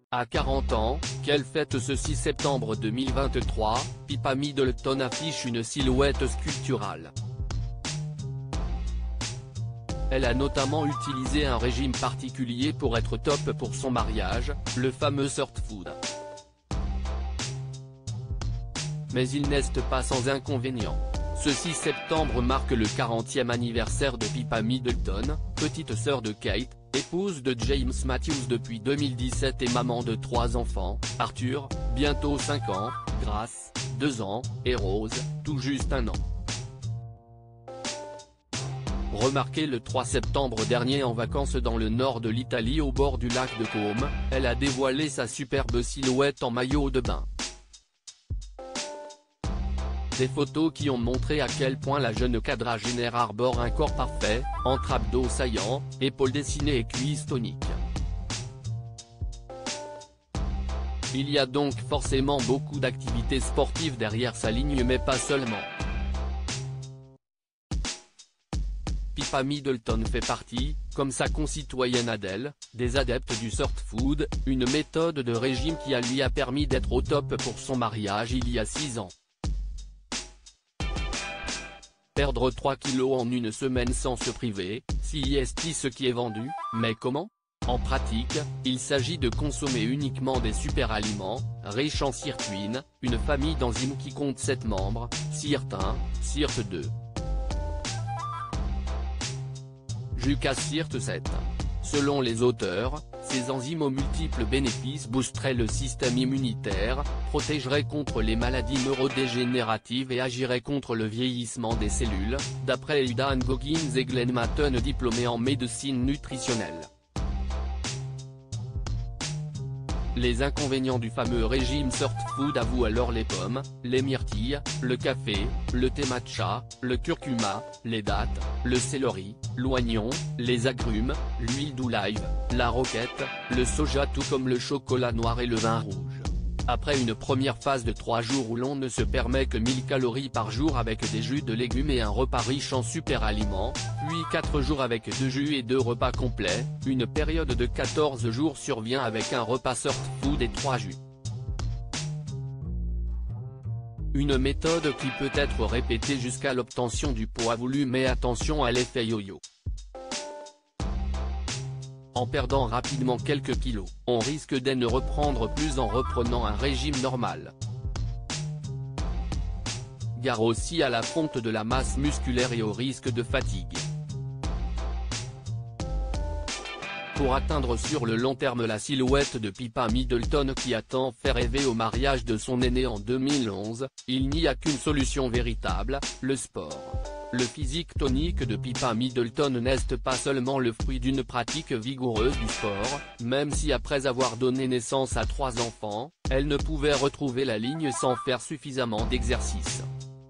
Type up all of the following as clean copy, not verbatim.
À 40 ans, qu'elle fête ce 6 septembre 2023, Pippa Middleton affiche une silhouette sculpturale. Elle a notamment utilisé un régime particulier pour être top pour son mariage, le fameux Soft Food. Mais il n'est pas sans inconvénients. Ce 6 septembre marque le 40e anniversaire de Pippa Middleton, petite sœur de Kate, épouse de James Matthews depuis 2017 et maman de 3 enfants, Arthur, bientôt 5 ans, Grace, 2 ans, et Rose, tout juste 1 an. Remarquée le 3 septembre dernier en vacances dans le nord de l'Italie au bord du lac de Como, elle a dévoilé sa superbe silhouette en maillot de bain. Des photos qui ont montré à quel point la jeune quadragénaire arbore un corps parfait, entre abdos saillants, épaules dessinées et cuisses toniques. Il y a donc forcément beaucoup d'activités sportives derrière sa ligne mais pas seulement. Pippa Middleton fait partie, comme sa concitoyenne Adele, des adeptes du soft food, une méthode de régime qui lui a permis d'être au top pour son mariage il y a 6 ans. Perdre 3 kilos en une semaine sans se priver, si est ce qui est vendu, mais comment? En pratique, il s'agit de consommer uniquement des super-aliments, riches en sirtuine, une famille d'enzymes qui compte 7 membres, SIRT1, SIRT2. Jusqu'à SIRT7. Selon les auteurs, ces enzymes aux multiples bénéfices boosteraient le système immunitaire, protégeraient contre les maladies neurodégénératives et agiraient contre le vieillissement des cellules, d'après Aidan Goggins et Glenn Matton diplômés en médecine nutritionnelle. Les inconvénients du fameux régime soft food avouent alors les pommes, les myrtilles, le café, le thé matcha, le curcuma, les dattes, le céleri, l'oignon, les agrumes, l'huile d'olive, la roquette, le soja tout comme le chocolat noir et le vin rouge. Après une première phase de 3 jours où l'on ne se permet que 1000 calories par jour avec des jus de légumes et un repas riche en super-aliments, puis 4 jours avec 2 jus et 2 repas complets, une période de 14 jours survient avec un repas soft food et 3 jus. Une méthode qui peut être répétée jusqu'à l'obtention du poids voulu mais attention à l'effet yo-yo. En perdant rapidement quelques kilos, on risque de ne reprendre plus en reprenant un régime normal. Gare aussi à la fonte de la masse musculaire et au risque de fatigue. Pour atteindre sur le long terme la silhouette de Pippa Middleton qui a tant fait rêver au mariage de son aîné en 2011, il n'y a qu'une solution véritable, le sport. Le physique tonique de Pippa Middleton n'est pas seulement le fruit d'une pratique vigoureuse du sport, même si après avoir donné naissance à 3 enfants, elle ne pouvait retrouver la ligne sans faire suffisamment d'exercice.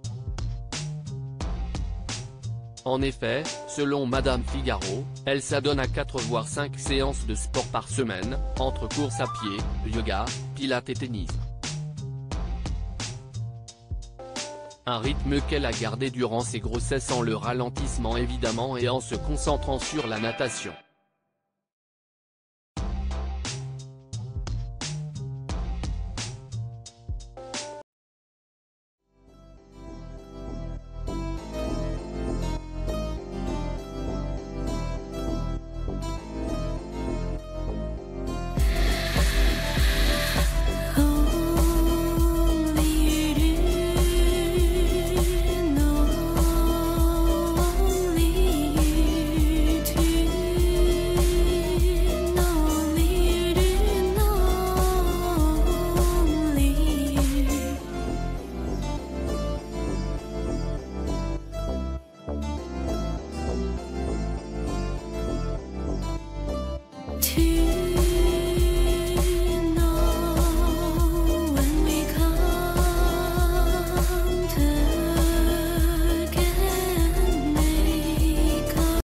En effet, selon Madame Figaro, elle s'adonne à 4 voire 5 séances de sport par semaine, entre course à pied, yoga, pilates et tennis. Un rythme qu'elle a gardé durant ses grossesses en le ralentissement évidemment et en se concentrant sur la natation. To